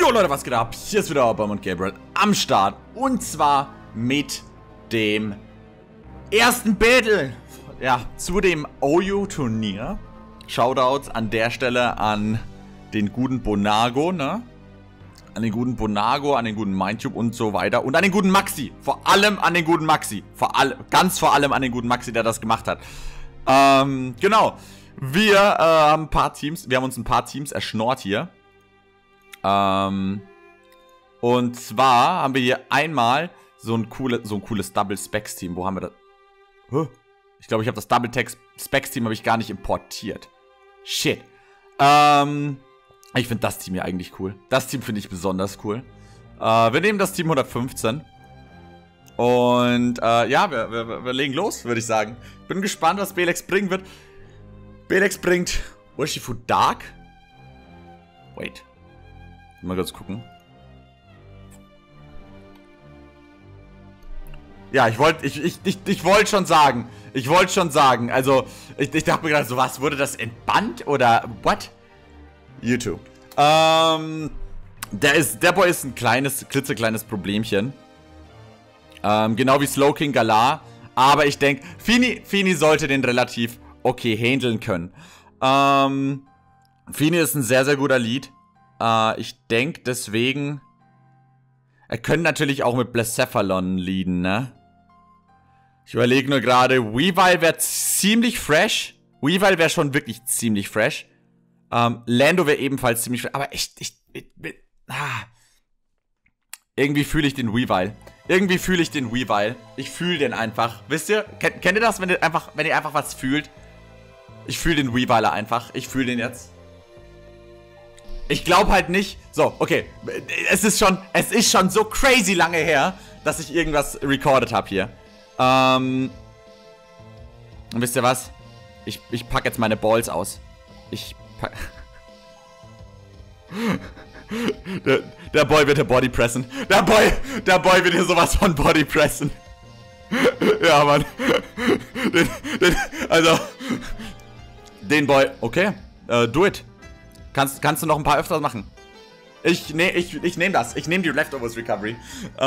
Jo Leute, was geht ab? Hier ist wieder Bam und Gabriel am Start. Und zwar mit dem ersten Battle, ja, zu dem OU-Turnier. Shoutouts an der Stelle an den guten Bonago, ne? An den guten Bonago, an den guten Mindtube und so weiter. Und an den guten Maxi. Vor allem an den guten Maxi. Ganz vor allem an den guten Maxi, der das gemacht hat. Genau. Wir haben ein paar Teams, wir haben uns ein paar Teams erschnort hier. Und zwar haben wir hier einmal so ein cooles Double Specs Team. Wo haben wir das? Ich glaube, ich habe das Double Text Specs Team habe ich gar nicht importiert. Shit. Ich finde das Team hier eigentlich cool. Das Team finde ich besonders cool. Wir nehmen das Team 115. Und ja, wir legen los, würde ich sagen. Bin gespannt, was Belex bringen wird. Belex bringt Urshifu Dark. Wait. Mal kurz gucken. Ja, ich wollte schon sagen. Also, ich dachte mir gerade so, was, wurde das entbannt oder what? YouTube. Der Boy ist ein klitzekleines Problemchen. Genau wie Slowking Galar. Aber ich denke, Fini sollte den relativ okay handeln können. Fini ist ein sehr, sehr guter Lead. Ich denke deswegen, er könnte natürlich auch mit Blacephalon leaden, ne? Ich überlege nur gerade, Weavile wäre ziemlich fresh. Weavile wäre schon wirklich ziemlich fresh. Lando wäre ebenfalls ziemlich fresh. Aber irgendwie fühle ich den Weavile. Ich fühle den einfach. Wisst ihr? Kennt ihr das, wenn ihr einfach was fühlt? Ich fühle den Weavile einfach. Ich fühle den jetzt. Ich glaube halt nicht. So, okay. Es ist schon so crazy lange her, dass ich irgendwas recorded habe hier. Und wisst ihr was? Ich pack jetzt meine Balls aus. Der Boy wird hier bodypressen. Der Boy wird hier sowas von bodypressen. Ja, Mann. Den Boy. Okay. Do it. Kannst du noch ein paar öfters machen? Ich nehme das. Ich nehme die Leftovers Recovery.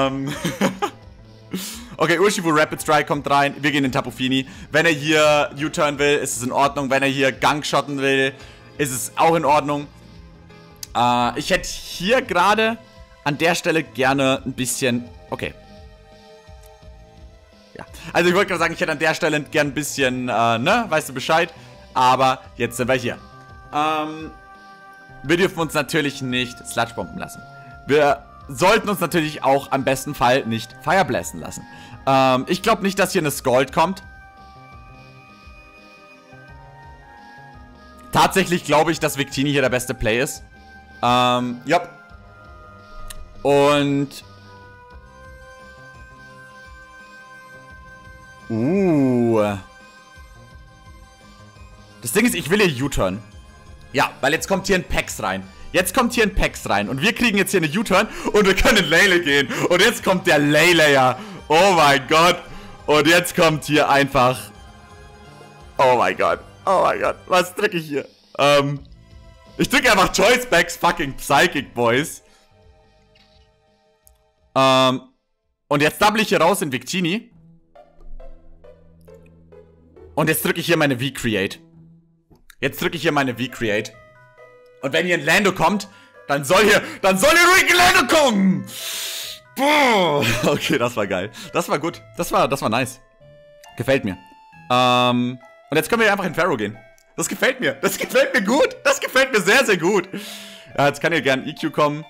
Okay, Urshifu Rapid Strike kommt rein. Wir gehen in Tapu Fini. Wenn er hier U-Turn will, ist es in Ordnung. Wenn er hier Gang shotten will, ist es auch in Ordnung. Ich hätte hier gerade an der Stelle gerne ein bisschen... Okay. Ja. Also ich wollte gerade sagen, ich hätte an der Stelle gerne ein bisschen, ne? Weißt du Bescheid? Aber jetzt sind wir hier. Wir dürfen uns natürlich nicht Sludgebomben lassen. Wir sollten uns natürlich auch am besten Fall nicht Fireblasten lassen. Ich glaube nicht, dass hier eine Scald kommt. Tatsächlich glaube ich, dass Victini hier der beste Play ist. Ja. Und... Das Ding ist, ich will hier U-Turn. Ja, weil jetzt kommt hier ein Pex rein. Und wir kriegen jetzt hier eine U-Turn und wir können in Lele gehen. Und jetzt kommt der Lay-Layer. Oh mein Gott. Und jetzt kommt hier einfach... Oh mein Gott. Was drücke ich hier? Ich drücke einfach Choice Backs fucking Psychic, Boys. Und jetzt double ich hier raus in Victini. Und jetzt drücke ich hier meine V-Create. Und wenn hier ein Lando kommt, dann soll hier ruhig ein Lando kommen! Boah. Okay, das war geil. Das war gut. Das war nice. Gefällt mir. Und jetzt können wir einfach in Pharaoh gehen. Das gefällt mir. Das gefällt mir gut. Das gefällt mir sehr, sehr gut. Ja, jetzt kann hier gern EQ kommen.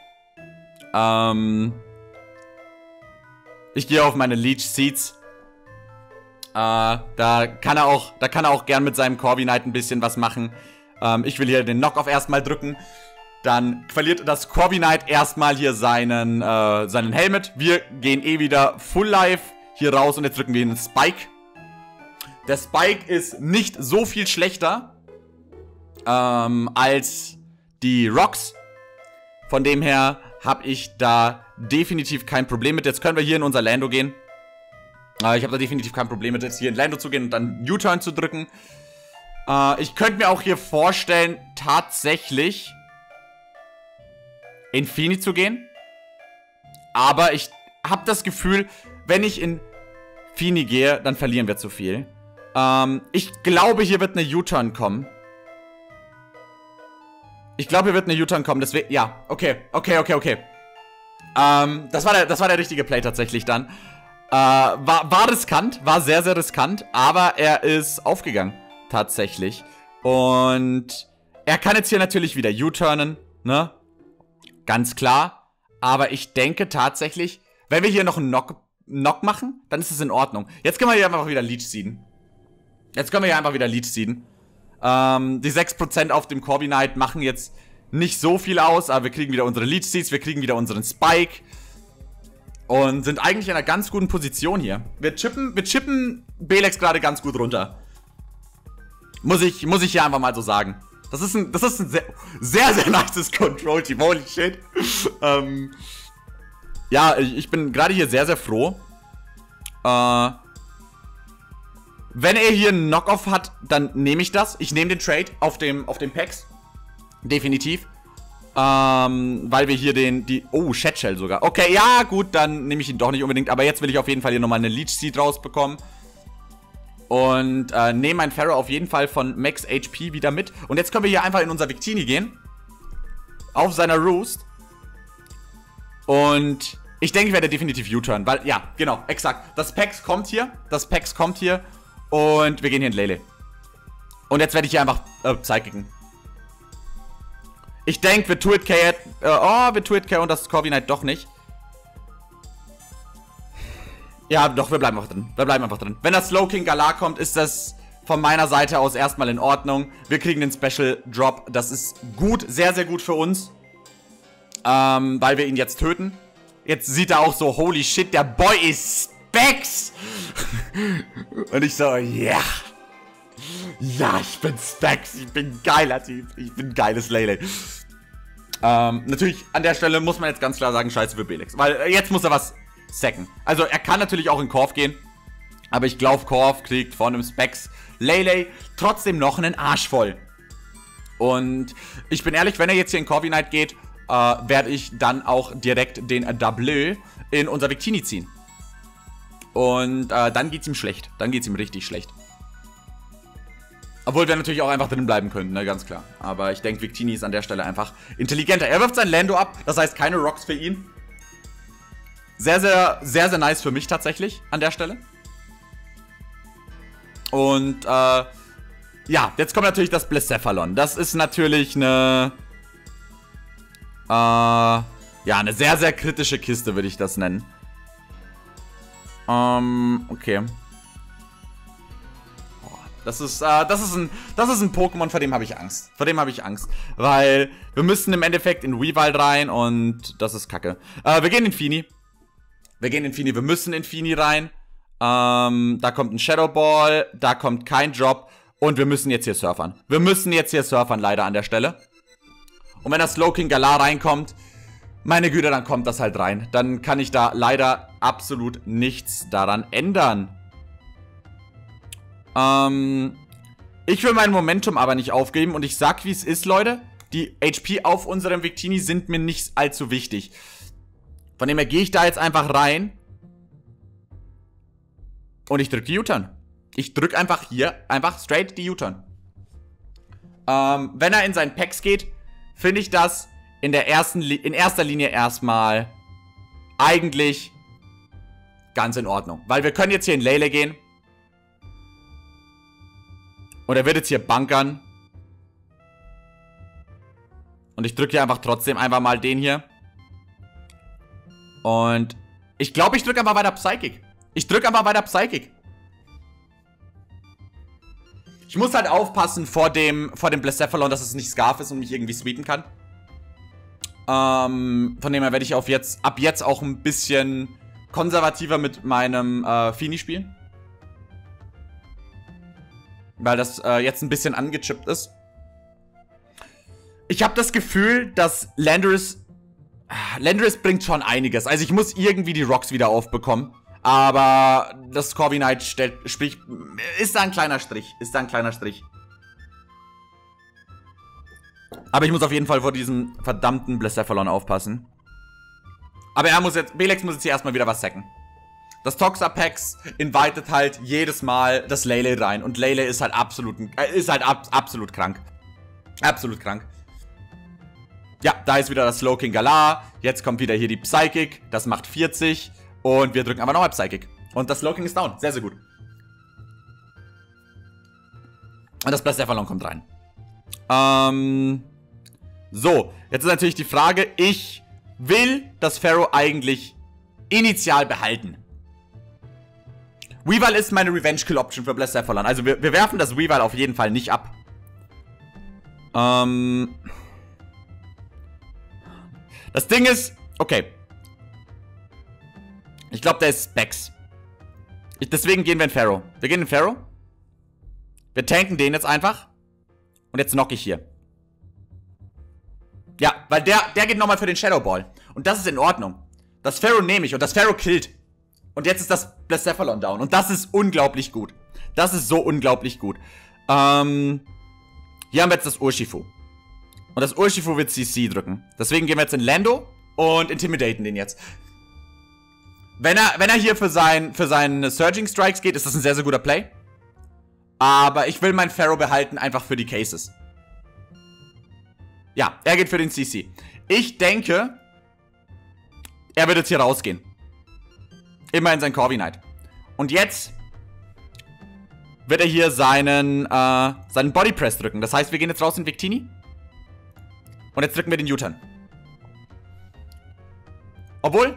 Ich gehe auf meine Leech Seeds. Da kann er auch gern mit seinem Corvi Knight ein bisschen was machen. Ich will hier den Knock-Off erstmal drücken. Dann verliert das Corvi Knight erstmal hier seinen Helmet. Wir gehen wieder Full Life hier raus und jetzt drücken wir den Spike. Der Spike ist nicht so viel schlechter als die Rocks. Von dem her habe ich da definitiv kein Problem mit. Jetzt können wir hier in unser Lando gehen. Ich habe da definitiv kein Problem mit, jetzt hier in Lando zu gehen und dann U-Turn zu drücken. Ich könnte mir auch hier vorstellen, tatsächlich in Fini zu gehen. Aber ich habe das Gefühl, wenn ich in Fini gehe, dann verlieren wir zu viel. Ich glaube, hier wird eine U-Turn kommen. Ich glaube, hier wird eine U-Turn kommen. Deswegen, ja, okay. Das war der richtige Play tatsächlich dann. War riskant, war sehr, sehr riskant. Aber er ist aufgegangen, tatsächlich. Und er kann jetzt hier natürlich wieder U-Turnen, ne? Ganz klar. Aber ich denke tatsächlich, wenn wir hier noch einen Knock machen, dann ist es in Ordnung. Jetzt können wir hier einfach wieder Leech seeden. Die 6% auf dem Corby Knight machen jetzt nicht so viel aus, aber wir kriegen wieder unsere Leech Seeds, wir kriegen wieder unseren Spike. Und sind eigentlich in einer ganz guten Position hier. Wir chippen Belex gerade ganz gut runter. Muss ich hier einfach mal so sagen. Das ist ein sehr, sehr nices Control-Team. Holy shit. Ja, ich bin gerade hier sehr, sehr froh. Wenn er hier einen Knock-Off hat, dann nehme ich das. Ich nehme den Trade auf dem Pax. Definitiv. Weil wir hier oh, Shatshell sogar. Okay, ja, gut, dann nehme ich ihn doch nicht unbedingt. Aber jetzt will ich auf jeden Fall hier nochmal eine Leech Seed rausbekommen. Und nehme meinen Pharaoh auf jeden Fall von Max HP wieder mit. Und jetzt können wir hier einfach in unser Victini gehen. Auf seiner Roost. Und ich denke, ich werde definitiv U-Turn. Weil, ja, genau, exakt. Das Pax kommt hier. Und wir gehen hier in Lele. Und jetzt werde ich hier einfach Psychicken. Ich denke, wir Tuit-K und das Corby Knight doch nicht. Ja, doch, wir bleiben einfach drin. Wenn das Slow King Galar kommt, ist das von meiner Seite aus erstmal in Ordnung. Wir kriegen den Special Drop. Das ist gut, sehr, sehr gut für uns. Weil wir ihn jetzt töten. Jetzt sieht er auch so, holy shit, der Boy ist Specs. Und ich so, yeah. Ja, ich bin Specs. Ich bin ein geiler Typ. Ich bin ein geiles Lele. Natürlich, an der Stelle muss man jetzt ganz klar sagen, scheiße für Belex. Weil jetzt muss er was sacken. Also, er kann natürlich auch in Korf gehen. Aber ich glaube, Korf kriegt von einem Specs Lele trotzdem noch einen Arsch voll. Und ich bin ehrlich, wenn er jetzt hier in Corby Knight geht, werde ich dann auch direkt den Double in unser Victini ziehen. Und dann geht's ihm schlecht. Dann geht's ihm richtig schlecht. Obwohl wir natürlich auch einfach drin bleiben können, ne, ganz klar. Aber ich denke, Victini ist an der Stelle einfach intelligenter. Er wirft sein Lando ab, das heißt keine Rocks für ihn. Sehr, sehr, sehr, sehr nice für mich tatsächlich an der Stelle. Und, ja, jetzt kommt natürlich das Blacephalon. Das ist natürlich eine, ja, eine sehr, sehr kritische Kiste, würde ich das nennen. Okay. Das ist ein Pokémon, vor dem habe ich Angst. Weil wir müssen im Endeffekt in Weavile rein und das ist kacke. Wir gehen in Fini. Wir müssen in Fini rein. Da kommt ein Shadow Ball, da kommt kein Drop und wir müssen jetzt hier surfern. Leider an der Stelle. Und wenn das Slow King Galar reinkommt, meine Güte, dann kommt das halt rein. Dann kann ich da leider absolut nichts daran ändern. Ich will mein Momentum aber nicht aufgeben und ich sag, wie es ist, Leute. Die HP auf unserem Victini sind mir nicht allzu wichtig. Von dem her gehe ich da jetzt einfach rein. Und ich drücke die U-Turn. Ich drücke einfach hier, einfach straight die U-Turn. Wenn er in seinen Packs geht, finde ich das in erster Linie erstmal eigentlich ganz in Ordnung. Weil wir können jetzt hier in Lele gehen. Und er wird jetzt hier bunkern. Und ich drücke hier einfach trotzdem einfach mal den hier. Und ich glaube, ich drücke einfach weiter Psychic. Ich muss halt aufpassen vor dem Blacephalon, dass es nicht Scarf ist und mich irgendwie sweeten kann. Von dem her werde ich ab jetzt auch ein bisschen konservativer mit meinem Fini spielen. Weil das jetzt ein bisschen angechippt ist. Ich habe das Gefühl, dass Landorus bringt schon einiges. Also ich muss irgendwie die Rocks wieder aufbekommen. Aber das Corby Knight ist da ein kleiner Strich. Aber ich muss auf jeden Fall vor diesem verdammten Blacephalon aufpassen. Aber er muss jetzt, Belex muss jetzt hier erstmal wieder was sacken. Das Toxapex invited halt jedes Mal das Lele rein. Und Lele ist halt absolut krank. Absolut krank. Ja, da ist wieder das Slowking Galar. Jetzt kommt wieder hier die Psychic. Das macht 40. Und wir drücken aber nochmal Psychic. Und das Slowking ist down. Sehr, sehr gut. Und das Blacephalon kommt rein. So, jetzt ist natürlich die Frage, ich will das Pharaoh eigentlich initial behalten. Weavile ist meine Revenge-Kill-Option für Blacephalon. Also wir werfen das Weavile auf jeden Fall nicht ab. Das Ding ist, okay. Ich glaube, der ist Specs. Deswegen gehen wir in Pharaoh. Wir gehen in Pharaoh. Wir tanken den jetzt einfach. Und jetzt knock ich hier. Ja, weil der geht nochmal für den Shadow Ball. Und das ist in Ordnung. Das Pharaoh nehme ich und das Pharaoh killt. Und jetzt ist das Blacephalon down. Und das ist unglaublich gut. Das ist so unglaublich gut. Hier haben wir jetzt das Urshifu. Und das Urshifu wird CC drücken. Deswegen gehen wir jetzt in Lando und intimidaten den jetzt. Wenn er hier für seine Surging Strikes geht, ist das ein sehr, sehr guter Play. Aber ich will meinen Pharaoh behalten, einfach für die Cases. Ja, er geht für den CC. Ich denke, er wird jetzt hier rausgehen. Immerhin sein Corvi Knight. Und jetzt wird er hier seinen Body Press drücken. Das heißt, wir gehen jetzt raus in Victini. Und jetzt drücken wir den U-Turn. Obwohl.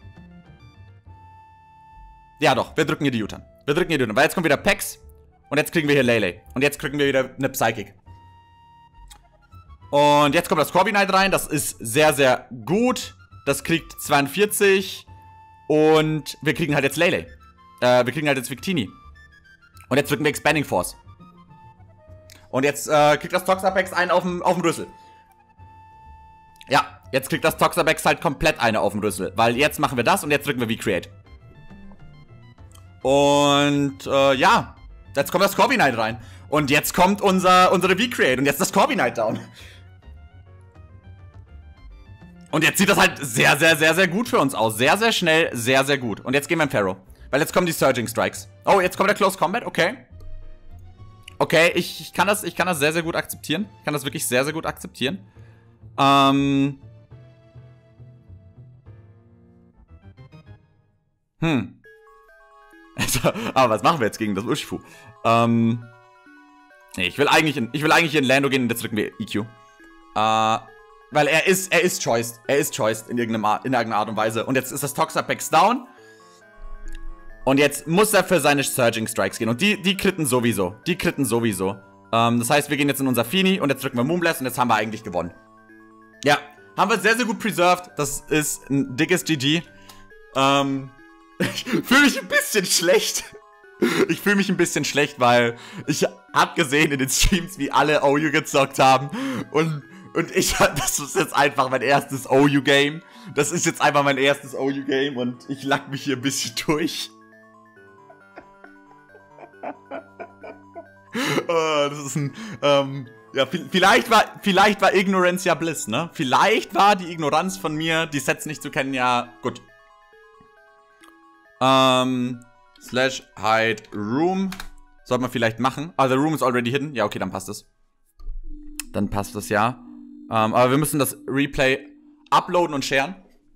Ja doch, wir drücken hier die U-Turn. Wir drücken hier die U-Turn, weil jetzt kommt wieder Pex. Und jetzt kriegen wir hier Lele. Und jetzt kriegen wir wieder eine Psychic. Und jetzt kommt das Corvi Knight rein. Das ist sehr, sehr gut. Das kriegt 42. Und wir kriegen halt jetzt Lele. Wir kriegen halt jetzt Victini. Und jetzt drücken wir Expanding Force. Und jetzt kriegt das Toxapex einen auf dem Rüssel. Ja, jetzt kriegt das Toxapex halt komplett eine auf dem Rüssel. Weil jetzt machen wir das und jetzt drücken wir V-Create. Und ja, jetzt kommt das Corvi Knight rein. Und jetzt kommt unsere V-Create. Und jetzt das Corvi Knight down. Und jetzt sieht das halt sehr, sehr, sehr, sehr gut für uns aus. Sehr, sehr schnell, sehr, sehr gut. Und jetzt gehen wir in Pharaoh. Weil jetzt kommen die Surging Strikes. Oh, jetzt kommt der Close Combat, okay. Okay, ich kann das sehr, sehr gut akzeptieren. Ich kann das wirklich sehr, sehr gut akzeptieren. Aber was machen wir jetzt gegen das Urshifu? Nee, ich will eigentlich in Lando gehen und jetzt drücken wir EQ. Weil er ist choiced. Er ist choiced in irgendeiner Art und Weise. Und jetzt ist das Toxapex down. Und jetzt muss er für seine Surging Strikes gehen. Und die kritten sowieso. Die kritten sowieso. Das heißt, wir gehen jetzt in unser Fini und jetzt drücken wir Moonblast und jetzt haben wir eigentlich gewonnen. Ja, haben wir sehr, sehr gut preserved. Das ist ein dickes GG. Ich fühle mich ein bisschen schlecht. Ich fühle mich ein bisschen schlecht, weil ich hab gesehen in den Streams, wie alle OU gezockt haben. Und das ist jetzt einfach mein erstes OU-Game. Das ist jetzt einfach mein erstes OU-Game und ich lack mich hier ein bisschen durch. Das ist ein, ja, vielleicht war Ignorance ja Bliss, ne? Vielleicht war die Ignoranz von mir, die Sets nicht zu kennen, ja, gut. Slash hide room. Sollte man vielleicht machen. Ah, the room is already hidden. Ja, okay, dann passt es. Dann passt das, ja. Aber wir müssen das Replay uploaden und sharen.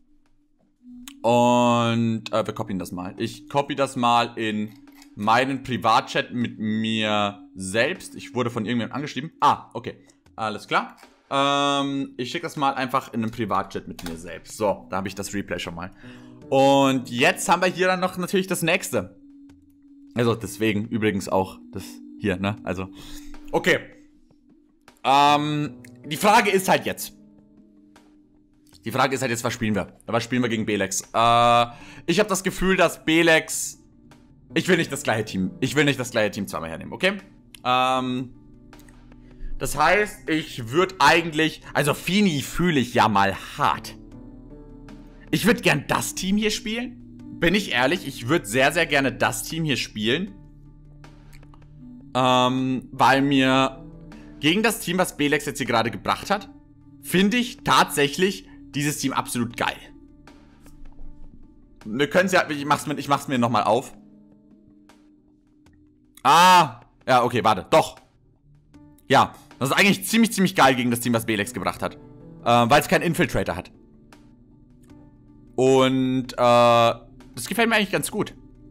Und wir copyen das mal. Ich copy das mal in meinen Privatchat mit mir selbst. Ich wurde von irgendjemandem angeschrieben. Ah, okay. Alles klar. Ich schicke das mal einfach in einen Privatchat mit mir selbst. So, da habe ich das Replay schon mal. Und jetzt haben wir hier dann noch natürlich das nächste. Also deswegen übrigens auch das hier, ne? Also, okay. Die Frage ist halt jetzt. Was spielen wir? Was spielen wir gegen Belex? Ich habe das Gefühl, dass Belex... Ich will nicht das gleiche Team zweimal hernehmen, okay? Das heißt, ich würde eigentlich... Also Fini fühle ich ja mal hart. Ich würde gern das Team hier spielen. Bin ich ehrlich, ich würde sehr, sehr gerne das Team hier spielen. Weil mir gegen das Team, was Belex jetzt hier gerade gebracht hat, finde ich tatsächlich dieses Team absolut geil. Wir können es ja, ich mach's mir nochmal auf. Ah, ja, okay, warte, doch. Ja, das ist eigentlich ziemlich geil gegen das Team, was Belex gebracht hat. Weil es keinen Infiltrator hat. Und, das gefällt mir eigentlich ganz gut.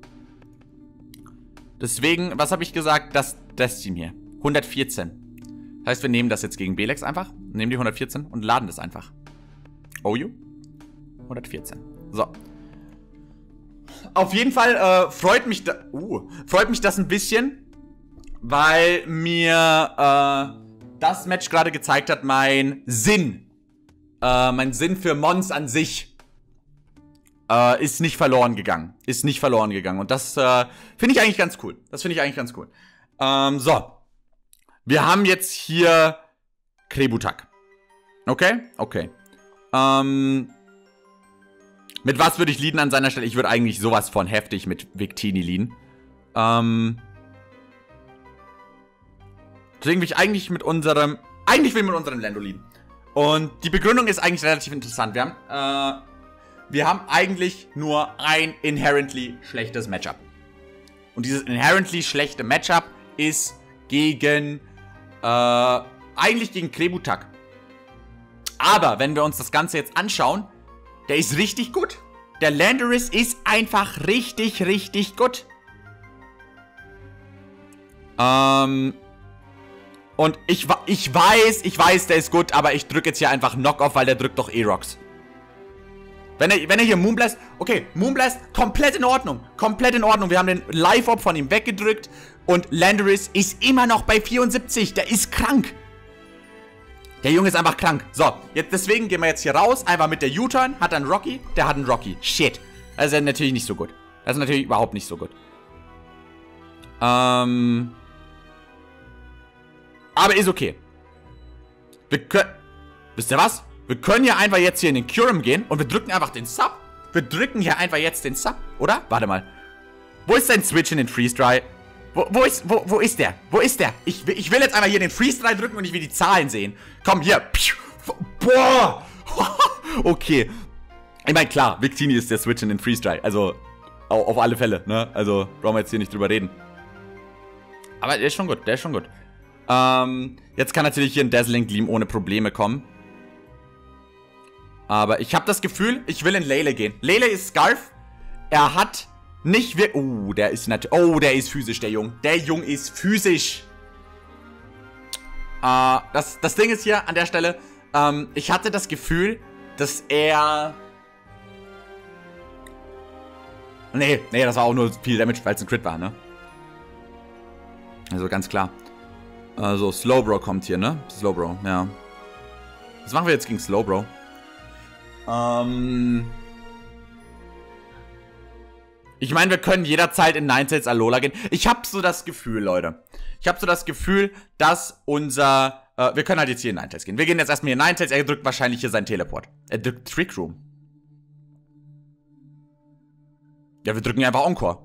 Deswegen, was habe ich gesagt? Das Team hier. 114. Das heißt, wir nehmen das jetzt gegen Belex einfach. Nehmen die 114 und laden das einfach. OU. 114. So. Auf jeden Fall freut mich das ein bisschen, weil mir das Match gerade gezeigt hat, mein Sinn für Mons an sich ist nicht verloren gegangen. Und das finde ich eigentlich ganz cool. So. Wir haben jetzt hier Krebutak. Okay? Okay. Mit was würde ich leaden an seiner Stelle? Ich würde eigentlich sowas von heftig mit Victini leaden. Deswegen will ich eigentlich mit unserem Lando leaden. Und die Begründung ist eigentlich relativ interessant. Wir haben eigentlich nur ein inherently schlechtes Matchup. Und dieses inherently schlechte Matchup ist eigentlich gegen Krebutak. Aber wenn wir uns das Ganze jetzt anschauen, der ist richtig gut. Der Landorus ist einfach richtig gut. Und ich weiß, der ist gut, aber ich drücke jetzt hier einfach Knock-Off, weil der drückt doch E-Rocks. Wenn er hier Moonblast, okay, Moonblast, komplett in Ordnung. Wir haben den Live-Op von ihm weggedrückt und Landorus ist immer noch bei 74, der ist krank. Der Junge ist einfach krank. So, jetzt deswegen gehen wir jetzt hier raus, einfach mit der U-Turn, hat dann Rocky, der hat einen Rocky. Shit. Das ist natürlich nicht so gut. Das ist natürlich überhaupt nicht so gut. Aber ist okay. Wir können, wisst ihr was? Wir können ja einfach jetzt hier in den Kyurem gehen und wir drücken einfach den Sub. Wir drücken hier einfach jetzt den Sub, oder? Warte mal. Wo ist dein Switch in den Freeze-Dry? Wo ist der? Ich will jetzt einmal hier den Freeze-Dry drücken und ich will die Zahlen sehen. Komm, hier. Boah. Okay. Ich meine, klar, Victini ist der Switch in den Freeze-Dry. Also, auf alle Fälle, ne? Also, brauchen wir jetzt hier nicht drüber reden. Aber der ist schon gut, jetzt kann natürlich hier ein Dazzling Gleam ohne Probleme kommen. Aber ich habe das Gefühl, ich will in Lele gehen. Lele ist Scarf. Er hat nicht wirklich... der ist natürlich... Oh, der ist physisch, der Junge. Der Junge ist physisch. Das Ding ist hier an der Stelle, ich hatte das Gefühl, dass er... Nee, das war auch nur viel Damage, weil es ein Crit war, ne? Also ganz klar. Also Slowbro kommt hier, ne? Slowbro, ja. Was machen wir jetzt gegen Slowbro? Ich meine, wir können jederzeit in Ninetales Alola gehen. Ich habe so das Gefühl, Leute. Dass unser... wir können halt jetzt hier in Ninetales gehen. Wir gehen jetzt erstmal hier in Ninetales. Er drückt wahrscheinlich hier seinen Teleport. Er drückt Trick Room. Ja, wir drücken einfach Encore.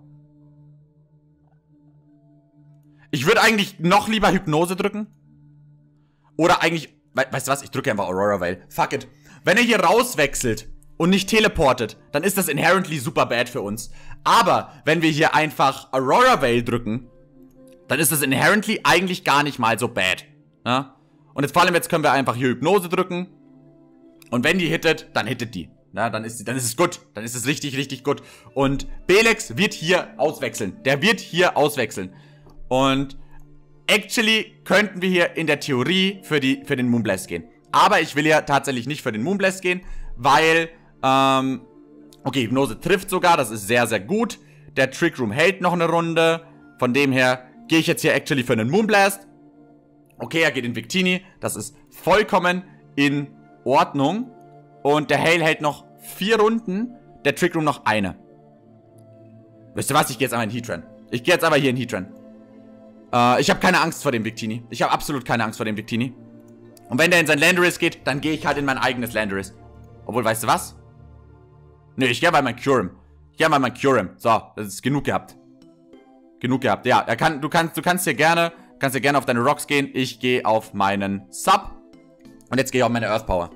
Ich würde eigentlich noch lieber Hypnose drücken. Oder eigentlich... Weißt du was? Ich drücke einfach Aurora Veil. Fuck it. Wenn er hier rauswechselt und nicht teleportet, dann ist das inherently super bad für uns. Aber wenn wir hier einfach Aurora Veil drücken, dann ist das inherently eigentlich gar nicht mal so bad. Ja? Und jetzt vor allem jetzt können wir einfach hier Hypnose drücken. Und wenn die hittet, dann hittet die. Ja, dann ist es gut. Dann ist es richtig gut. Und Belex wird hier auswechseln. Der wird hier auswechseln. Und actually könnten wir hier in der Theorie für den Moonblast gehen. Aber ich will ja tatsächlich nicht für den Moonblast gehen, weil, okay, Hypnose trifft sogar, das ist sehr gut. Der Trick Room hält noch eine Runde. Von dem her gehe ich jetzt hier actually für einen Moonblast. Okay, er geht in Victini, das ist vollkommen in Ordnung. Und der Hail hält noch 4 Runden, der Trick Room noch eine. Wisst ihr was, ich gehe jetzt einfach in Heatran. Ich gehe jetzt einfach hier in Heatran. Ich habe keine Angst vor dem Victini. Ich habe absolut keine Angst vor dem Victini. Und wenn der in sein Landorus geht, dann gehe ich halt in mein eigenes Landorus. Obwohl, weißt du was? Nee, ich gehe bei mein Kyurem. So, das ist genug gehabt. Ja, du kannst hier gerne Kannst ja gerne auf deine Rocks gehen. Ich gehe auf meinen Sub. Und jetzt gehe ich auf meine Earth Power.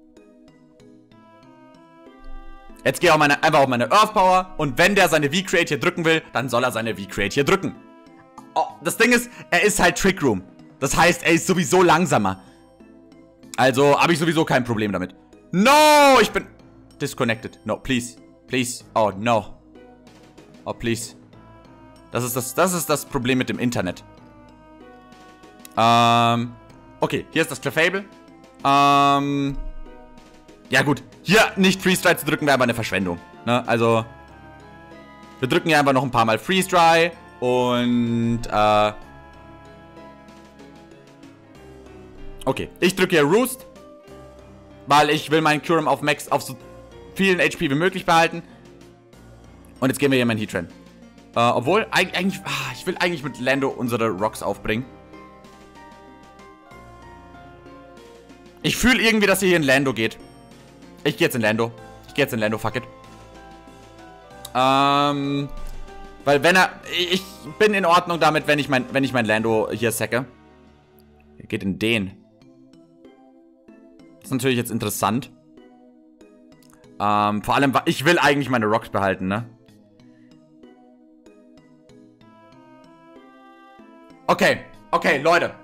Jetzt gehe ich einfach auf meine Earth Power. Und wenn der seine V-Create hier drücken will, dann soll er seine V-Create hier drücken. Oh, das Ding ist, er ist halt Trick Room. Das heißt, er ist sowieso langsamer. Also habe ich sowieso kein Problem damit. No, ich bin disconnected. No, please. Please. Oh, no. Oh, please. Das ist das Problem mit dem Internet. Okay, hier ist das Clefable. Ja gut, hier nicht Freeze Dry zu drücken wäre aber eine Verschwendung. Ne? Also, wir drücken hier einfach noch ein paar Mal Freeze Dry. Und, okay, ich drücke hier Roost. Weil ich will meinen Kyurem auf Max auf so vielen HP wie möglich behalten. Und jetzt gehen wir hier meinen Heatran. Obwohl, eigentlich, ich will eigentlich mit Lando unsere Rocks aufbringen. Ich fühle irgendwie, dass hier in Lando geht. Ich gehe jetzt in Lando. Fuck it. Weil wenn er... Ich bin in Ordnung damit, wenn ich mein Lando hier sacke. Er geht in den. Das ist natürlich jetzt interessant. Vor allem, ich will eigentlich meine Rocks behalten, ne? Okay, Leute.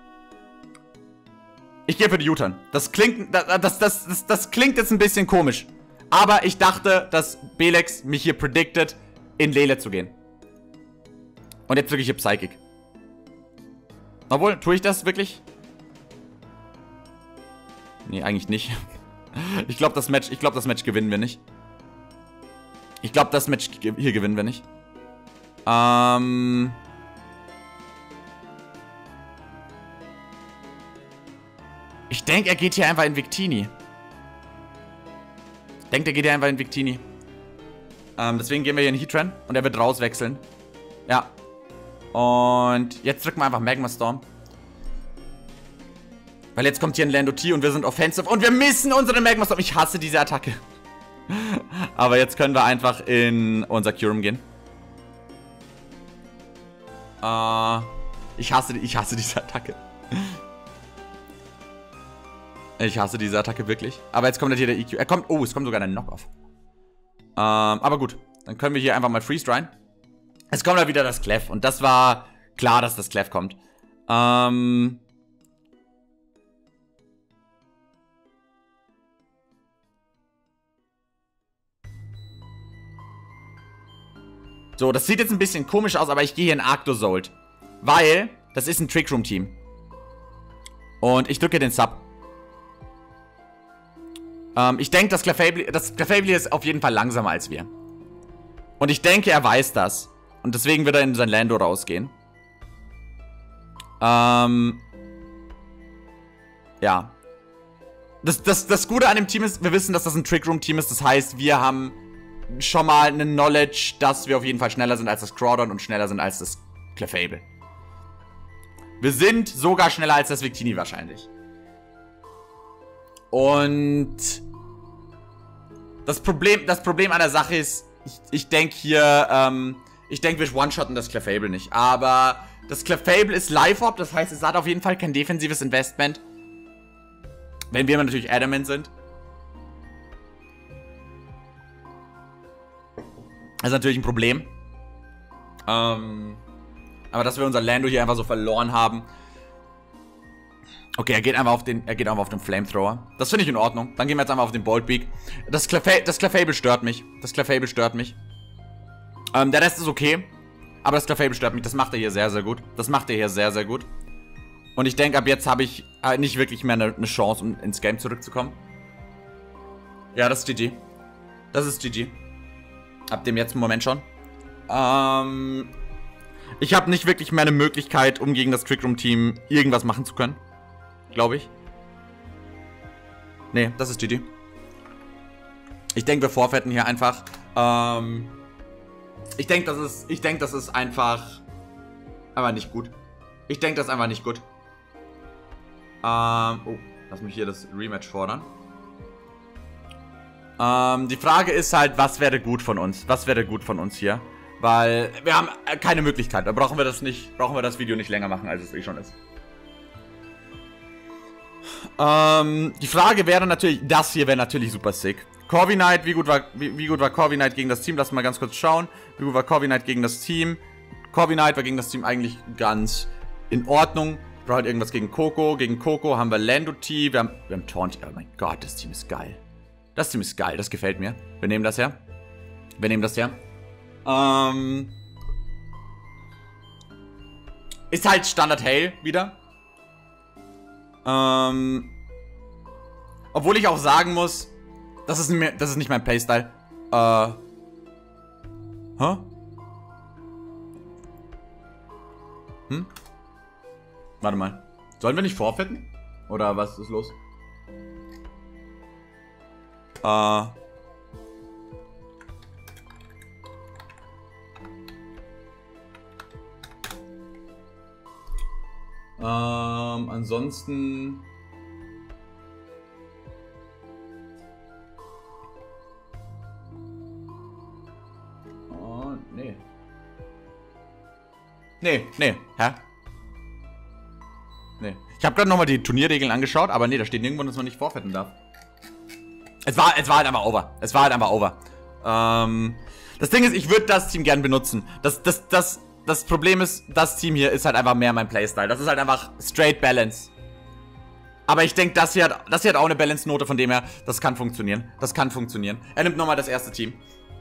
Ich gehe für die U-Turn. Das klingt jetzt ein bisschen komisch. Aber ich dachte, dass Belex mich hier predicted, in Lele zu gehen. Und jetzt drücke ich hier Psychic. Obwohl, tue ich das wirklich? Nee, eigentlich nicht. Ich glaube, das Match gewinnen wir nicht. Ich glaube, das Match hier gewinnen wir nicht. Ich denke, er geht hier einfach in Victini. Deswegen gehen wir hier in Heatran und er wird rauswechseln. Ja. Und jetzt drücken wir einfach Magma Storm. Weil jetzt kommt hier ein Lando T und wir sind offensive und wir missen unsere Magma Storm. Ich hasse diese Attacke. Aber jetzt können wir einfach in unser Kyurem gehen. Ich hasse diese Attacke. Ich hasse diese Attacke wirklich. Aber jetzt kommt halt hier der EQ. Oh, es kommt sogar ein Knock-Off. Aber gut. Dann können wir hier einfach mal Freeze Dryen. Es kommt halt wieder das Clef. Und das war klar, dass das Clef kommt. So, das sieht jetzt ein bisschen komisch aus, aber ich gehe hier in Arctozold. Weil, das ist ein Trick Room Team. Und ich drücke den Sub. Ich denke, das Clefable ist auf jeden Fall langsamer als wir. Und ich denke, er weiß das. Und deswegen wird er in sein Lando rausgehen. Ja. Das Gute an dem Team ist, wir wissen, dass das ein Trick Room Team ist. Das heißt, wir haben schon mal eine Knowledge, dass wir auf jeden Fall schneller sind als das Crawdon und schneller sind als das Clefable. Wir sind sogar schneller als das Victini wahrscheinlich. Und das Problem an der Sache ist, ich denke hier, wir one-shotten das Clefable nicht. Aber das Clefable ist Life-Orb, das heißt, es hat auf jeden Fall kein defensives Investment. Wenn wir natürlich Adamant sind. Das ist natürlich ein Problem. Aber dass wir unser Lando hier einfach so verloren haben. Okay, er geht einfach auf den Flamethrower. Das finde ich in Ordnung. Dann gehen wir jetzt einfach auf den Boltbeak. Das Clefable stört mich. Der Rest ist okay. Aber das Clefable stört mich. Das macht er hier sehr, sehr gut. Und ich denke, ab jetzt habe ich nicht wirklich mehr eine Chance, um ins Game zurückzukommen. Ja, das ist GG. Ab dem jetzt Moment schon. Ich habe nicht wirklich mehr eine Möglichkeit, um gegen das Trick Room Team irgendwas machen zu können. Glaube ich. Nee, das ist GG. Ich denke, wir forfeiten hier einfach. Ich denke, das ist einfach nicht gut. Oh, lass mich hier das Rematch fordern. Die Frage ist halt, was wäre gut von uns? hier? Weil wir haben keine Möglichkeit. Da brauchen wir das Video nicht länger machen, als es eh schon ist. Die Frage wäre natürlich, das hier wäre natürlich super sick. Corvi Knight, wie gut war Corvi Knight gegen das Team? Lass mal ganz kurz schauen. Wie gut war Corvi Knight gegen das Team? Corvi Knight war gegen das Team eigentlich ganz in Ordnung. Braucht halt irgendwas gegen Coco. Gegen Coco haben wir Lando T. Wir haben Taunt. Oh mein Gott, das Team ist geil. Das Team ist geil, das gefällt mir. Wir nehmen das her. Wir nehmen das her. Ist halt Standard Hail wieder. Obwohl ich auch sagen muss, das ist nicht mein Playstyle. Hä? Warte mal. Sollen wir nicht forfeiten? Oder was ist los? Ansonsten... Oh, nee. Nee. Hä? Nee. Ich habe gerade nochmal die Turnierregeln angeschaut, aber nee, da steht nirgendwo, dass man nicht forfeiten darf. Es war halt einfach over. Das Ding ist, ich würde das Team gern benutzen. Das Problem ist, das Team hier ist halt einfach mehr mein Playstyle. Das ist halt einfach straight Balance. Aber ich denke, das hier hat auch eine Balance-Note, von dem her, das kann funktionieren. Er nimmt nochmal das erste Team.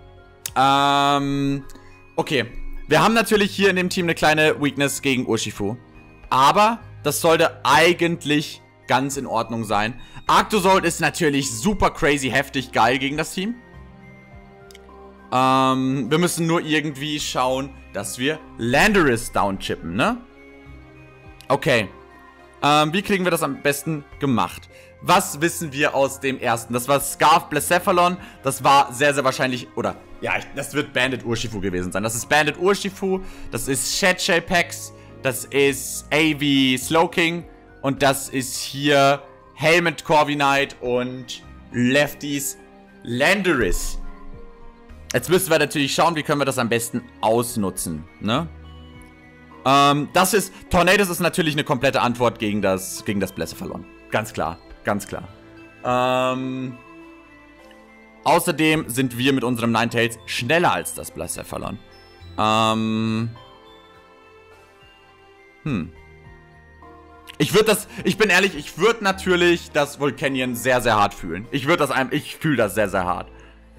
Okay. Wir haben natürlich hier in dem Team eine kleine Weakness gegen Urshifu. Aber das sollte eigentlich ganz in Ordnung sein. Arctozold ist natürlich super crazy heftig geil gegen das Team. Wir müssen nur irgendwie schauen, dass wir Landorus downchippen, ne? Okay. Wie kriegen wir das am besten gemacht? Was wissen wir aus dem ersten? Das war Scarf Blacephalon. Das war sehr, sehr wahrscheinlich, oder, ja, das wird Bandit Urshifu gewesen sein. Das ist Bandit Urshifu. Das ist Shadshell Pax. Das ist AV Slowking. Und das ist hier Helmet Corvi Knight und Lefties Landorus. Jetzt müssen wir natürlich schauen, wie können wir das am besten ausnutzen, ne? Tornadus ist natürlich eine komplette Antwort gegen das Blacephalon. Ganz klar. Außerdem sind wir mit unserem Ninetales schneller als das Blacephalon. Ich bin ehrlich, ich würde natürlich das Volcanion sehr, sehr hart fühlen. Ich fühle das sehr, sehr hart.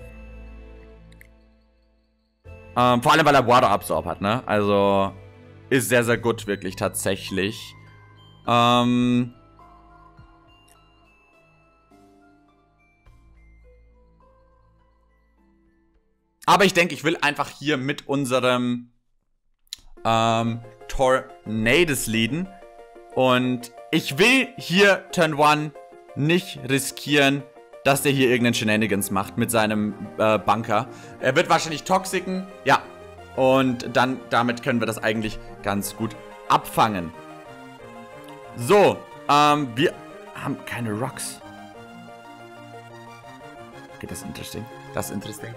Vor allem, weil er Water Absorb hat, ne? Also, ist sehr, sehr gut, wirklich, tatsächlich. Aber ich denke, ich will einfach hier mit unserem Tornadus leaden. Und ich will hier Turn 1 nicht riskieren, dass der hier irgendeinen Shenanigans macht mit seinem Bunker. Er wird wahrscheinlich toxiken, ja. Und dann, damit können wir das eigentlich ganz gut abfangen. So, wir haben keine Rocks. Okay, das ist interesting.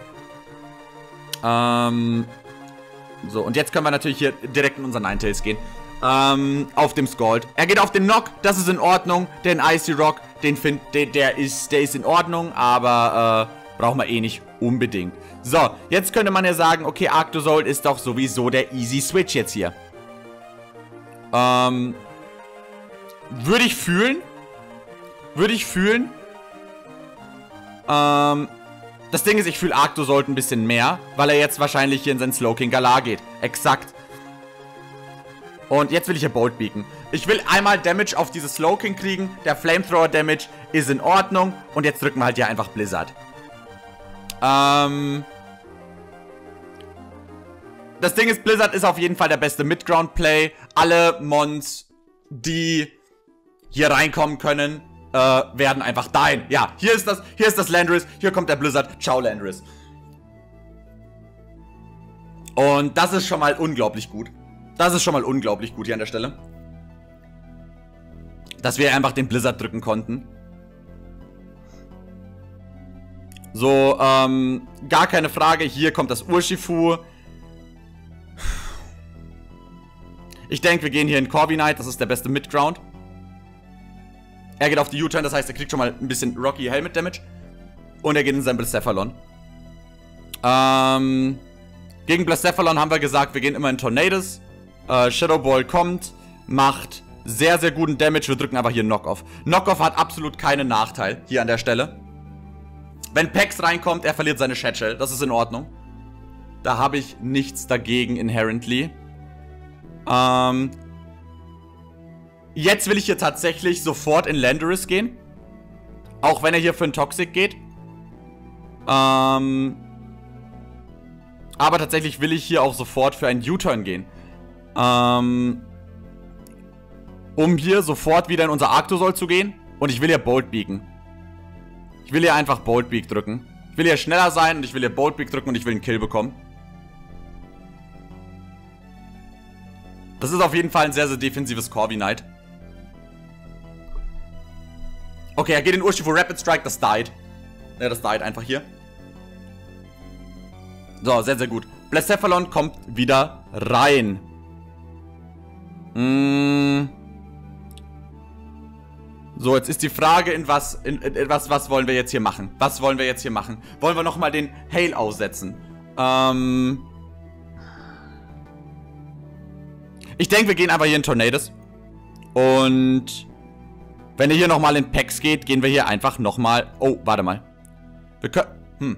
So, und jetzt können wir natürlich hier direkt in unseren Ninetales gehen. Auf dem Scald. Er geht auf den Knock, das ist in Ordnung. Den Icy Rock, der ist in Ordnung, aber brauchen wir eh nicht unbedingt. So, jetzt könnte man ja sagen, okay, Arctozold ist doch sowieso der Easy Switch jetzt hier. Würde ich fühlen. Das Ding ist, ich fühle Arctozold ein bisschen mehr, weil er jetzt wahrscheinlich hier in sein Slowking Galar geht. Exakt. Und jetzt will ich hier Bolt beaken. Ich will einmal Damage auf dieses Slowking kriegen. Der Flamethrower Damage ist in Ordnung. Und jetzt drücken wir halt hier einfach Blizzard. Das Ding ist, Blizzard ist auf jeden Fall der beste Midground-Play. Alle Mons, die hier reinkommen können, werden einfach dying. Ja, hier ist das Landorus. Hier kommt der Blizzard. Ciao, Landorus. Und das ist schon mal unglaublich gut. Das ist schon mal unglaublich gut hier an der Stelle. Dass wir einfach den Blizzard drücken konnten. So, gar keine Frage. Hier kommt das Urshifu. Ich denke, wir gehen hier in Corby Knight. Das ist der beste Midground. Er geht auf die U-Turn, das heißt, er kriegt schon mal ein bisschen Rocky Helmet Damage. Und er geht in sein Blacephalon. Gegen Blacephalon haben wir gesagt, wir gehen immer in Tornadoes. Shadow Ball kommt, macht sehr, sehr guten Damage. Wir drücken einfach hier Knock-Off. Knock-Off hat absolut keinen Nachteil hier an der Stelle. Wenn Pex reinkommt, er verliert seine Shatshell. Das ist in Ordnung. Da habe ich nichts dagegen inherently. Jetzt will ich hier tatsächlich sofort in Landorus gehen. Auch wenn er hier für einen Toxic geht. Aber tatsächlich will ich hier auch sofort für einen U-Turn gehen. Um hier sofort wieder in unser Arctosol zu gehen. Und ich will hier Bolt Beacon. Ich will hier einfach Bolt Beak drücken. Ich will hier schneller sein und ich will hier Bolt Beak drücken und ich will einen Kill bekommen. Das ist auf jeden Fall ein sehr, sehr defensives Corby Knight. Okay, er geht in Urshifu Rapid Strike, das died. Ja, das died einfach hier. So, sehr, sehr gut. Blacephalon kommt wieder rein. So, jetzt ist die Frage, was wollen wir jetzt hier machen? Was wollen wir jetzt hier machen? Wollen wir nochmal den Hail aussetzen? Ich denke, wir gehen einfach hier in Tornadoes. Und wenn er hier nochmal in Packs geht, gehen wir hier einfach nochmal... Oh, warte mal. Wir können...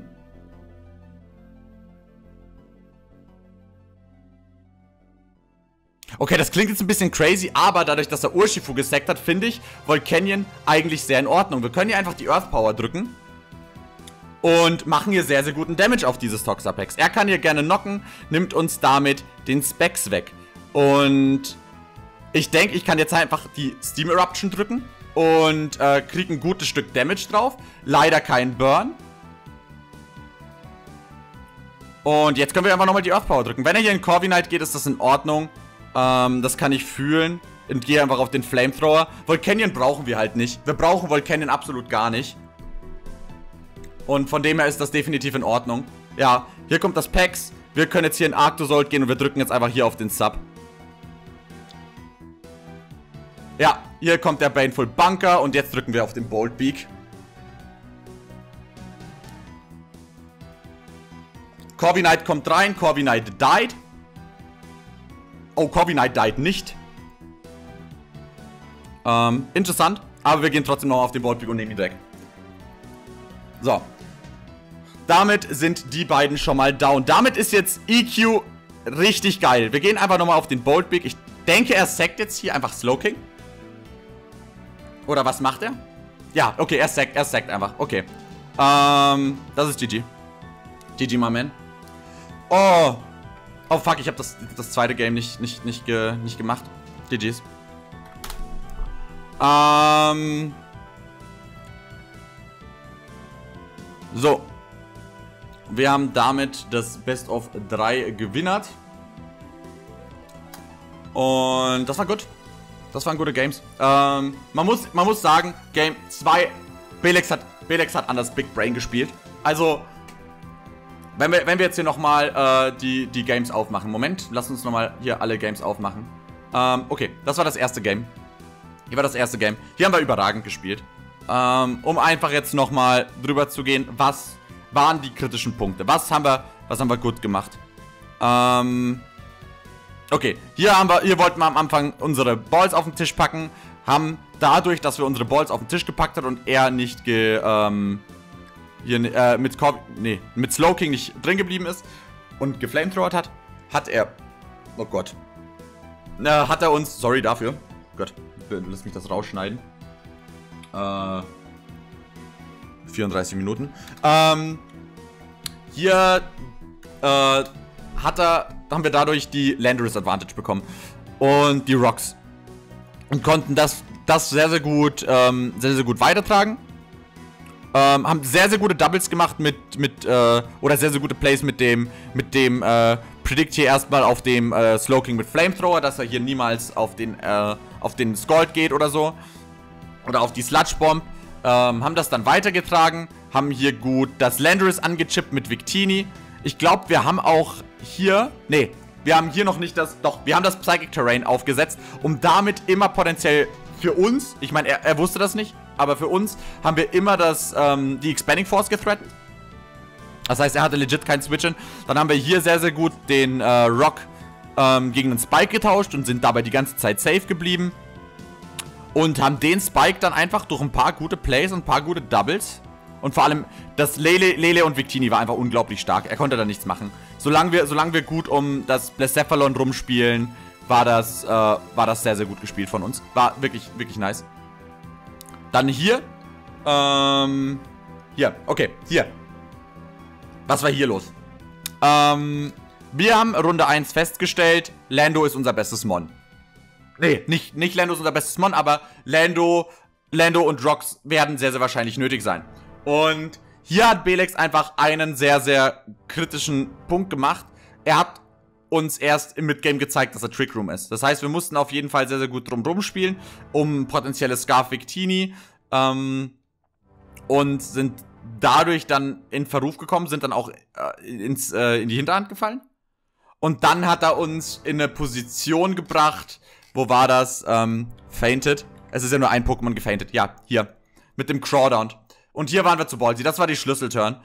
Okay, das klingt jetzt ein bisschen crazy, aber dadurch, dass er Urshifu gesackt hat, finde ich Volcanion eigentlich sehr in Ordnung. Wir können hier einfach die Earth Power drücken. Und machen hier sehr, sehr guten Damage auf dieses Toxapex. Er kann hier gerne knocken, nimmt uns damit den Specs weg. Und ich denke, ich kann jetzt einfach die Steam Eruption drücken. Und kriege ein gutes Stück Damage drauf. Leider kein Burn. Und jetzt können wir einfach nochmal die Earth Power drücken. Wenn er hier in Corby Knight geht, ist das in Ordnung. Das kann ich fühlen. Und gehe einfach auf den Flamethrower. Volcanion brauchen wir halt nicht. Wir brauchen Volcanion absolut gar nicht. Und von dem her ist das definitiv in Ordnung. Ja, hier kommt das Pex. Wir können jetzt hier in Arctozolt gehen und wir drücken jetzt einfach hier auf den Sub. Ja, hier kommt der Baneful Bunker und jetzt drücken wir auf den Bolt Beak. Corby Knight kommt rein. Corby Knight died. Oh, Corby Knight died nicht. Interessant. Aber wir gehen trotzdem noch auf den Bolt Beak und nehmen ihn weg. So. Damit sind die beiden schon mal down. Damit ist jetzt EQ richtig geil. Wir gehen einfach nochmal auf den Bolt Beak. Ich denke, er sackt jetzt hier einfach Slowking. Oder was macht er? Ja, okay, er sackt einfach. Okay. Das ist GG. GG, my man. Oh. Oh, fuck, ich habe das zweite Game nicht gemacht. GG's. So. Wir haben damit das Best of 3 gewinnert. Und das war gut. Das waren gute Games. Man muss sagen, Game 2, Belex hat anders Big Brain gespielt. Also, wenn wir jetzt hier nochmal die Games aufmachen. Moment, lass uns nochmal hier alle Games aufmachen. Okay, das war das erste Game. Hier war das erste Game. Hier haben wir überragend gespielt. Um einfach jetzt nochmal drüber zu gehen, was waren die kritischen Punkte? Was haben wir gut gemacht? Okay, hier wollten wir am Anfang unsere Balls auf den Tisch packen. Haben dadurch, dass wir unsere Balls auf den Tisch gepackt hat und er nicht mit Slowking nicht drin geblieben ist und geflamethrowert hat er, oh Gott, hat er uns, sorry dafür, Gott, lass mich das rausschneiden, 34 Minuten, hier, haben wir dadurch die Landorus Advantage bekommen und die Rocks und konnten das sehr, sehr gut weitertragen. Haben sehr, sehr gute Doubles gemacht oder sehr, sehr gute Plays mit dem Predict hier erstmal auf dem Slowking mit Flamethrower, dass er hier niemals auf den Scald geht oder so. Oder auf die Sludge Bomb. Haben das dann weitergetragen. Haben hier gut das Landorus angechippt mit Victini. Ich glaube, wir haben auch hier, wir wir haben hier noch nicht das, doch, wir haben das Psychic Terrain aufgesetzt, um damit immer potenziell für uns, ich meine, er wusste das nicht, aber für uns haben wir immer die Expanding Force gethreatened. Das heißt, er hatte legit keinen Switch-In. Dann haben wir hier sehr, sehr gut den Rock gegen den Spike getauscht und sind dabei die ganze Zeit safe geblieben. Und haben den Spike dann einfach durch ein paar gute Plays und ein paar gute Doubles. Und vor allem, das Lele und Victini war einfach unglaublich stark. Er konnte da nichts machen. Solange wir gut um das Blacephalon rumspielen, war das sehr, sehr gut gespielt von uns. War wirklich, wirklich nice. Dann hier. Hier, okay, hier. Was war hier los? Wir haben Runde 1 festgestellt, Lando ist unser bestes Mon. Nee, nicht Lando ist unser bestes Mon, aber Lando und Rox werden sehr, sehr wahrscheinlich nötig sein. Und hier hat Belex einfach einen sehr, sehr kritischen Punkt gemacht. Er hat uns erst im Midgame gezeigt, dass er Trick Room ist. Das heißt, wir mussten auf jeden Fall sehr, sehr gut drumherum spielen, um potenzielles Scarf Victini, und sind dadurch dann in Verruf gekommen, sind dann auch in die Hinterhand gefallen. Und dann hat er uns in eine Position gebracht, wo war das? Fainted. Es ist ja nur ein Pokémon gefainted. Ja, hier. Mit dem Crawdown. Und hier waren wir zu Ballsy. Das war die Schlüsselturn.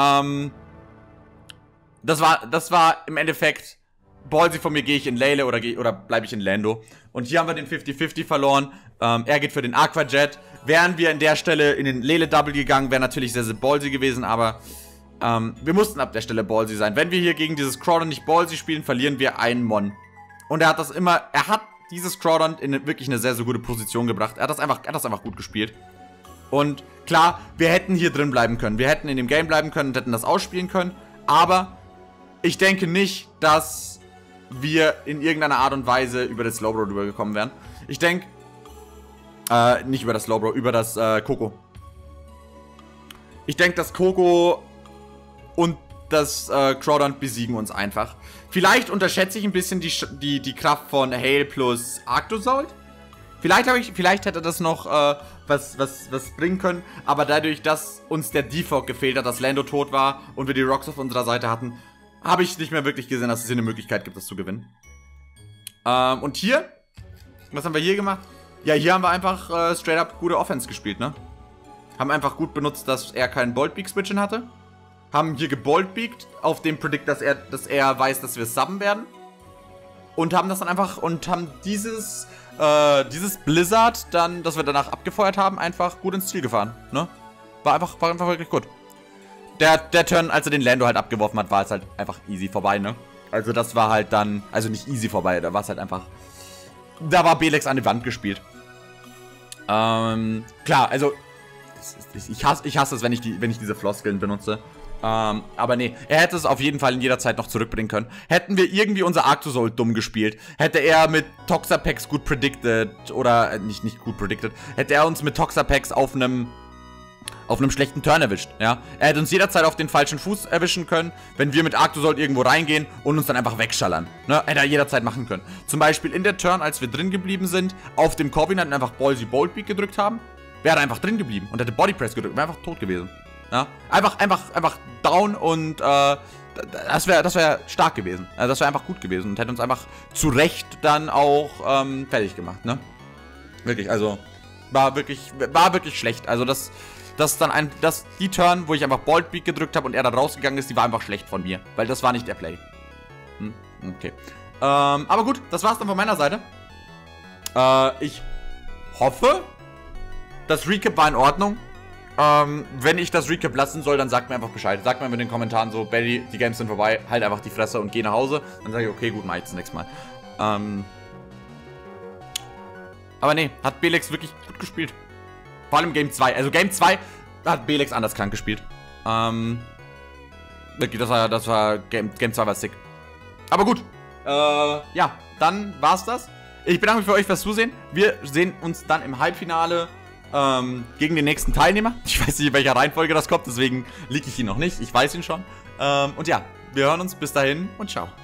Das war im Endeffekt Ballsy von mir, gehe ich in Lele oder bleibe ich in Lando. Und hier haben wir den 50-50 verloren. Er geht für den Aquajet. Wären wir an der Stelle in den Lele-Double gegangen, wäre natürlich sehr, sehr Ballsy gewesen, aber wir mussten ab der Stelle Ballsy sein. Wenn wir hier gegen dieses Crawdon nicht Ballsy spielen, verlieren wir einen Mon. Und er hat dieses Crawdon in wirklich eine sehr, sehr gute Position gebracht. Er hat das einfach gut gespielt. Und klar, wir hätten hier drin bleiben können. Wir hätten in dem Game bleiben können und hätten das ausspielen können. Aber ich denke nicht, dass wir in irgendeiner Art und Weise über das Slowbro rübergekommen wären. Ich denke, nicht über das Slowbro, über das Coco. Ich denke, das Coco und das Crawdon besiegen uns einfach. Vielleicht unterschätze ich ein bisschen die Kraft von Hail plus Arctozold. Vielleicht hätte das noch was bringen können. Aber dadurch, dass uns der Defog gefehlt hat, dass Lando tot war und wir die Rocks auf unserer Seite hatten, habe ich nicht mehr wirklich gesehen, dass es hier eine Möglichkeit gibt, das zu gewinnen. Und hier? Was haben wir hier gemacht? Ja, hier haben wir einfach straight up gute Offense gespielt, ne? Haben einfach gut benutzt, dass er keinen Bolt-Beak-Switchen hatte. Haben hier gebolt-beakt auf dem Predict, dass er weiß, dass wir subben werden. Und haben das dann einfach, und haben dieses Blizzard dann, das wir danach abgefeuert haben, einfach gut ins Ziel gefahren, ne? War einfach wirklich gut. Der Turn, als er den Lando halt abgeworfen hat, war es halt einfach easy vorbei, ne? Also das war halt dann, also nicht easy vorbei, da war es halt einfach, da war Belex an die Wand gespielt. Klar, also ich hasse es, wenn ich diese Floskeln benutze. Aber nee, er hätte es auf jeden Fall in jeder Zeit noch zurückbringen können. Hätten wir irgendwie unser Arctozold dumm gespielt, hätte er mit Toxapex gut predicted, oder nicht gut predicted, hätte er uns mit Toxapex auf einem schlechten Turn erwischt, ja. Er hätte uns jederzeit auf den falschen Fuß erwischen können, wenn wir mit Arctozold irgendwo reingehen und uns dann einfach wegschallern, ne. Hätte er jederzeit machen können. Zum Beispiel in der Turn, als wir drin geblieben sind, auf dem Corbin einfach Ballsy Boltbeak gedrückt haben, wäre er einfach drin geblieben und hätte Bodypress gedrückt, wäre einfach tot gewesen. Ja, einfach down und das wäre stark gewesen. Also das wäre einfach gut gewesen und hätte uns einfach zu Recht dann auch fertig gemacht, ne? Wirklich, also war wirklich schlecht. Also die Turn, wo ich einfach Boltbeak gedrückt habe und er da rausgegangen ist, die war einfach schlecht von mir, weil das war nicht der Play. Okay. Aber gut, das war's dann von meiner Seite. Ich hoffe, das Recap war in Ordnung. Wenn ich das Recap lassen soll, dann sagt mir einfach Bescheid. Sagt mir in den Kommentaren so, Belly, die Games sind vorbei, halt einfach die Fresse und geh nach Hause. Dann sage ich, okay, gut, mach ich das nächste Mal. Aber nee, hat Belex wirklich gut gespielt. Vor allem Game 2. Also Game 2 hat Belex anders krank gespielt. Wirklich, das war Game 2 war sick. Aber gut. Ja, dann war's das. Ich bedanke mich für euch fürs Zusehen. Wir sehen uns dann im Halbfinale gegen den nächsten Teilnehmer. Ich weiß nicht, in welcher Reihenfolge das kommt, deswegen leak ich ihn noch nicht. Ich weiß ihn schon. Und ja, wir hören uns. Bis dahin und ciao.